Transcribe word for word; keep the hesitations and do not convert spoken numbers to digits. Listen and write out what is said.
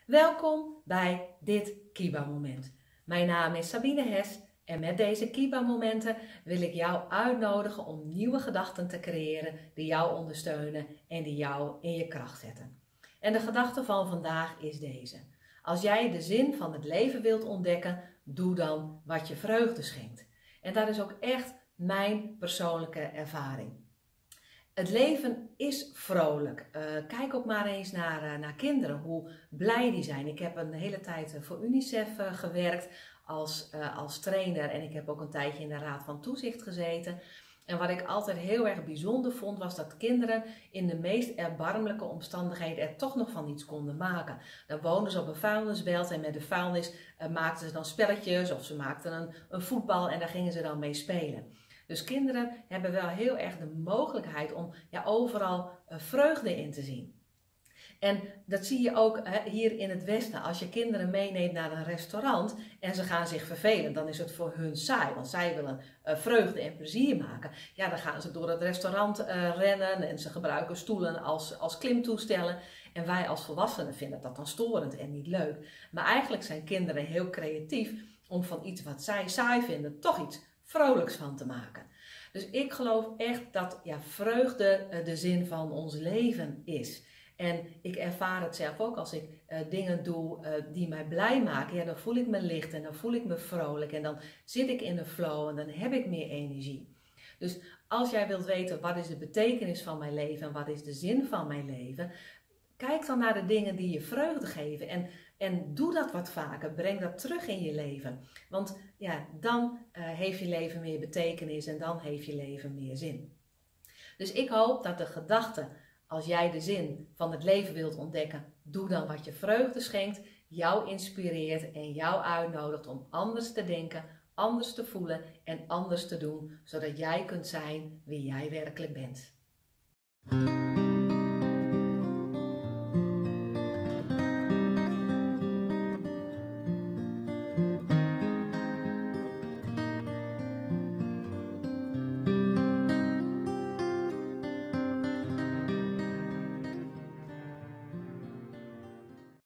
Welkom bij dit Kiba-moment. Mijn naam is Sabine Hes en met deze Kiba-momenten wil ik jou uitnodigen om nieuwe gedachten te creëren die jou ondersteunen en die jou in je kracht zetten. En de gedachte van vandaag is deze. Als jij de zin van het leven wilt ontdekken, doe dan wat je vreugde schenkt. En dat is ook echt mijn persoonlijke ervaring. Het leven is vrolijk. Uh, kijk ook maar eens naar, uh, naar kinderen, hoe blij die zijn. Ik heb een hele tijd uh, voor UNICEF uh, gewerkt als, uh, als trainer en ik heb ook een tijdje in de Raad van Toezicht gezeten. En wat ik altijd heel erg bijzonder vond, was dat kinderen in de meest erbarmelijke omstandigheden er toch nog van iets konden maken. Dan woonden ze op een vuilnisbelt en met de vuilnis uh, maakten ze dan spelletjes of ze maakten een, een voetbal en daar gingen ze dan mee spelen. Dus kinderen hebben wel heel erg de mogelijkheid om ja, overal uh, vreugde in te zien. En dat zie je ook hè, hier in het Westen. Als je kinderen meeneemt naar een restaurant en ze gaan zich vervelen, dan is het voor hun saai. Want zij willen uh, vreugde en plezier maken. Ja, dan gaan ze door het restaurant uh, rennen en ze gebruiken stoelen als, als klimtoestellen. En wij als volwassenen vinden dat dan storend en niet leuk. Maar eigenlijk zijn kinderen heel creatief om van iets wat zij saai vinden toch iets vrolijks van te maken. Dus ik geloof echt dat ja, vreugde uh, de zin van ons leven is. En ik ervaar het zelf ook als ik uh, dingen doe uh, die mij blij maken. Ja, dan voel ik me licht en dan voel ik me vrolijk en dan zit ik in de flow en dan heb ik meer energie. Dus als jij wilt weten wat is de betekenis van mijn leven en wat is de zin van mijn leven, kijk dan naar de dingen die je vreugde geven en, en doe dat wat vaker. Breng dat terug in je leven. Want ja, dan uh, heeft je leven meer betekenis en dan heeft je leven meer zin. Dus ik hoop dat de gedachte, als jij de zin van het leven wilt ontdekken, doe dan wat je vreugde schenkt, jou inspireert en jou uitnodigt om anders te denken, anders te voelen en anders te doen, zodat jij kunt zijn wie jij werkelijk bent.